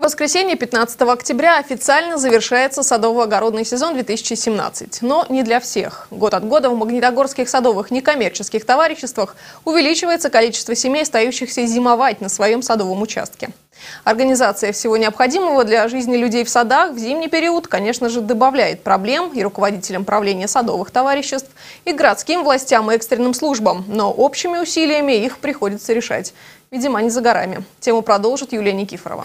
В воскресенье 15 октября официально завершается садово-огородный сезон 2017. Но не для всех. Год от года в магнитогорских садовых некоммерческих товариществах увеличивается количество семей, остающихся зимовать на своем садовом участке. Организация всего необходимого для жизни людей в садах в зимний период, конечно же, добавляет проблем и руководителям правления садовых товариществ, и городским властям, и экстренным службам. Но общими усилиями их приходится решать. Видимо, не за горами. Тему продолжит Юлия Никифорова.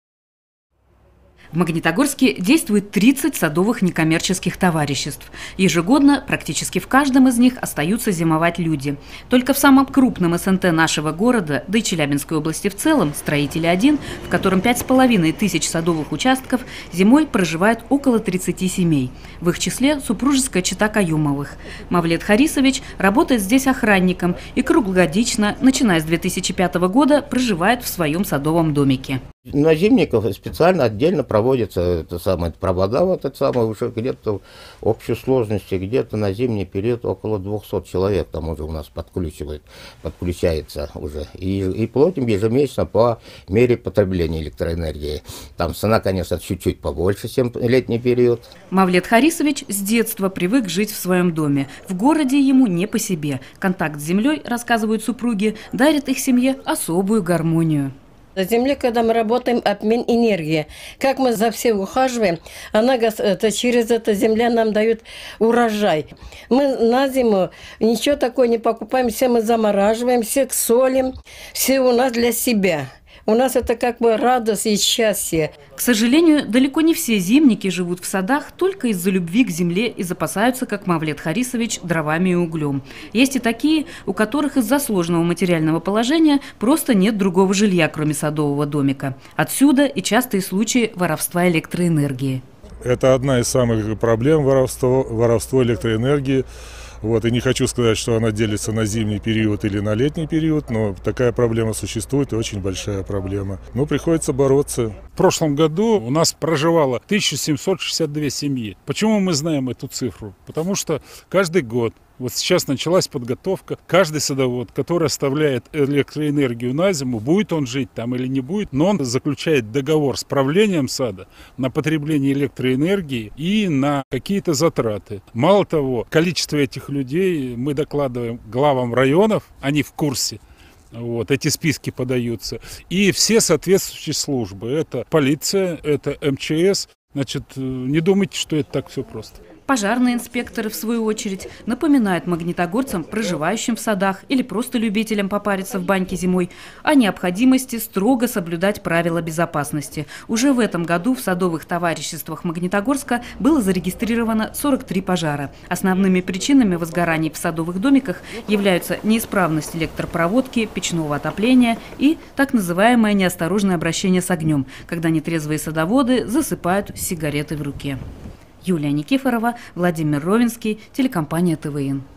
В Магнитогорске действует 30 садовых некоммерческих товариществ. Ежегодно практически в каждом из них остаются зимовать люди. Только в самом крупном СНТ нашего города, да и Челябинской области в целом, Строители-1, в котором 5500 садовых участков, зимой проживает около 30 семей. В их числе супружеская чета Каюмовых. Мавлет Харисович работает здесь охранником и круглогодично, начиная с 2005 года, проживает в своем садовом домике. На зимников специально отдельно проводится провода, уже где-то в общей сложности, где-то на зимний период около 200 человек там уже у нас подключается уже. И платим ежемесячно по мере потребления электроэнергии. Там цена, конечно, чуть-чуть побольше, чем летний период. Мавлет Харисович с детства привык жить в своем доме. В городе ему не по себе. Контакт с землей, рассказывают супруги, дарит их семье особую гармонию. На земле, когда мы работаем, обмен энергии. Как мы за все ухаживаем, через эту земля нам дает урожай. Мы на зиму ничего такого не покупаем, все мы замораживаем, все солим, все у нас для себя. У нас это как бы радость и счастье. К сожалению, далеко не все зимники живут в садах только из-за любви к земле и запасаются, как Мавлет Харисович, дровами и углем. Есть и такие, у которых из-за сложного материального положения просто нет другого жилья, кроме садового домика. Отсюда и частые случаи воровства электроэнергии. Это одна из самых проблем воровство электроэнергии. И не хочу сказать, что она делится на зимний период или на летний период, но такая проблема существует и очень большая проблема. Приходится бороться. В прошлом году у нас проживало 1762 семьи. Почему мы знаем эту цифру? Потому что каждый год, сейчас началась подготовка, каждый садовод, который оставляет электроэнергию на зиму, будет он жить там или не будет, но он заключает договор с правлением сада на потребление электроэнергии и на какие-то затраты. Мало того, количество этих людей мы докладываем главам районов, они в курсе. Эти списки подаются. И все соответствующие службы. Это полиция, это МЧС. Не думайте, что это так все просто. Пожарные инспекторы, в свою очередь, напоминают магнитогорцам, проживающим в садах или просто любителям попариться в баньке зимой, о необходимости строго соблюдать правила безопасности. Уже в этом году в садовых товариществах Магнитогорска было зарегистрировано 43 пожара. Основными причинами возгораний в садовых домиках являются неисправность электропроводки, печного отопления и так называемое неосторожное обращение с огнем, когда нетрезвые садоводы засыпают сигареты в руке. Юлия Никифорова, Владимир Ровинский, телекомпания ТВН.